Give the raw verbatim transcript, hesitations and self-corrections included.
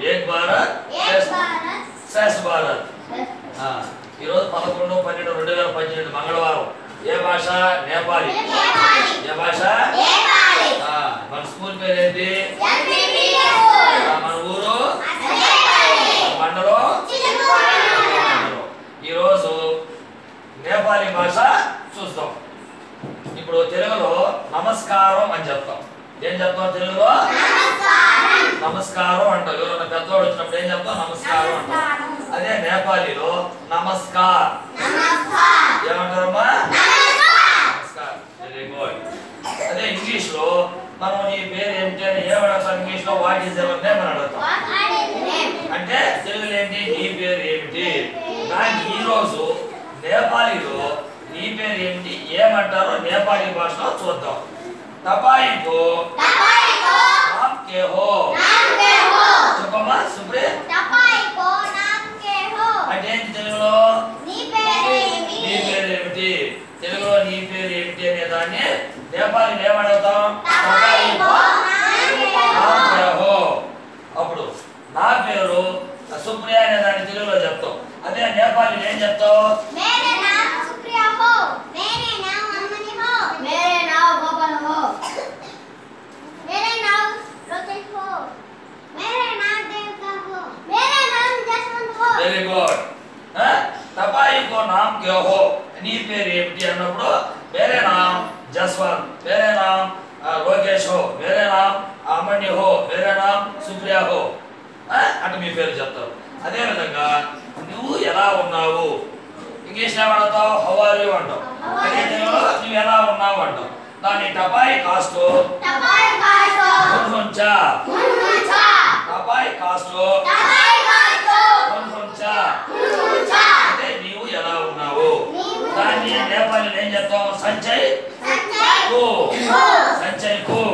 ఏక్ భారత్ శ్రేష్ఠ భారత్. ఈరోజు పదకొండు పన్నెండు రెండు వేల పద్దెనిమిది మంగళవారం. ఏ భాష? నేపాలి. ఏ భాష? మన స్కూల్ పేరు ఏంటి? మన ఊరు మండలం. ఈరోజు నేపాలి భాష చూస్తాం. ఇప్పుడు తెలుగులో నమస్కారం అని చెప్తాం. ఏం చెప్తాం తెలుగులో? నమస్కారం అంటాం. ఎవరైనా పెద్దవాడు వచ్చినప్పుడు ఏం చెప్తాం? నమస్కారం అంటాం. అదే నేపాలీలో నమస్కార్ ఏమంటారమ్మా? నమస్కార్. Very good. అదే ఇంగ్లీష్ లో మనం నీ పేరు ఏమిటి అని ఏమడతాం? ఇంగ్లీష్ లో వాట్ ఈస్ యువర్ నేమ్ అని అడుగుతాం. అంటే తెలుగులో ఏంటి? నీ పేరు ఏమిటి. కానీ ఈ రోజు నేపాలీలో నీ పేరు ఏమిటి ఏమంటారో నేపాలీ భాషలో చూద్దాం. తపాయికో నామ్ కే హో. చెప్పమ్మా సుప్రే. అంటే ఏంటి తెలుగులో? నీ పేరు ఏమిటి. తెలుగులో నీ పేరు ఏమిటి అనే దాన్ని నేపాలీ ఏమడుగుతాం? తపాయికో నామ్ కే హో. అప్పుడు నా పేరు సుప్రియ అనే దాన్ని తెలుగులో చెప్తాం. అదే నేపాలీ ఏం చెప్తావు? Very good. తపాయికో నామ్ క్యా హో. నీ పేరు ఏమిటి అన్నప్పుడు మేరే నామ్ జస్వంత్, మేరే నామ్ లోకేష్ హో, మేరే నామ్ అమన్య హో, మేరే నామ్ సుప్రియ హో అంటే మీ పేరు చెప్తారు. అదే విధంగా నువ్వు ఎలా ఉన్నావు ఇంగ్లీష్ ఏమడతావు? హౌ ఆర్ యు అంటావు. అదే తెలుగులో నువ్వు ఎలా ఉన్నావు అంటావు. దాని టపాయి కాస్టో కొన్హుంచా. టపాయి కాస్టో కొన్హుంచా అంటే నీవు ఎలా ఉన్నావు. దాన్ని నేపాలీలో ఏం చెప్తాం? సంచయ్ కు. సంచయ్ కు